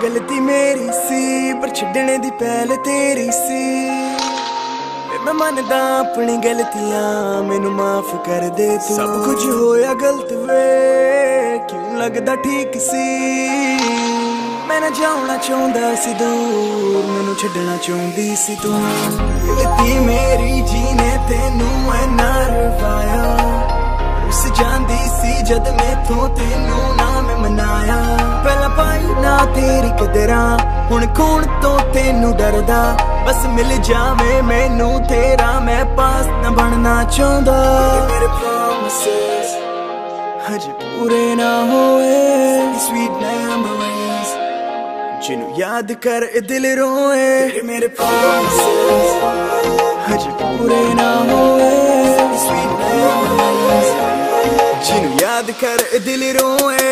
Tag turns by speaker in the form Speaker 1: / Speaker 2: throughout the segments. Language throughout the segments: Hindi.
Speaker 1: गलती मेरी सी पर छड्डने दी पहल तेरी सी। मैं मनदा अपनी गलतियां मैनू माफ कर दे तू। सब कुछ होया गलत वे क्यों लगदा ठीक सी। मैं ना जाना चाहता सी दूर मैनू छड्डना चाहती सी तू। गलती मेरी जीने तेनू इन्ना रवाया। रुस जांदी सी जद मैथों तेनू ना मैं मनाया। पहला पाई ना तेरी कदरा हुण कौन तो तेनू डरदा। बस मिल जावे मैनू तेरा मैं पास न बनना चाहता। मेरे promises हजे पूरे ना होए। Sweet memories जिनू याद कर दिल रोए। मेरे promises हजे पूरे ना होए। Sweet memories जिनू याद कर दिल रोए।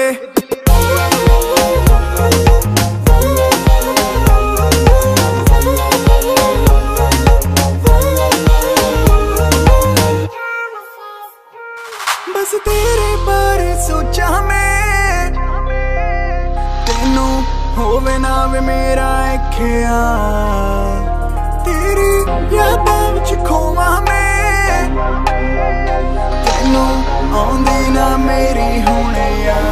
Speaker 1: बस तेरे बारे सोचा मैं तेनू होवे ना वे मेरा ख्याल। तेरी यादां विच खोवा मैं तेनू आउंदी ना मेरी हुणे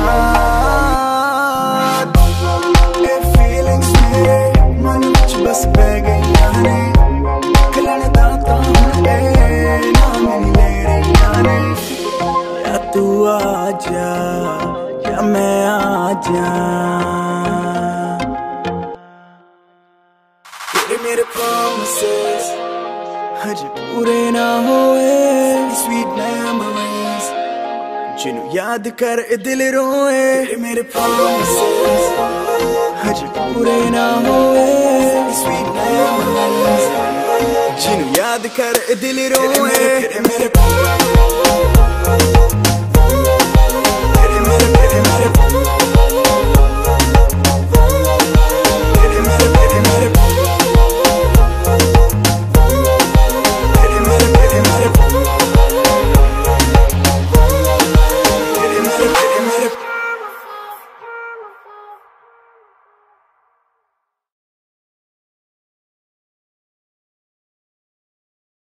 Speaker 1: याद। ये फीलिंग्स मेरे मन विच बस बह गईयां ने। निकलण दा तां हुण ए ना मेरी ले रहीयां ने। तू आजा या मैं आजा। तेरे मेरे promises हजे पूरे ना होए। Sweet memories जिनू याद कर दिल रोए। तेरे मेरे promises हजे पूरे ना होए। Sweet memories जिनू याद कर दिल रोए। तेरे मेरे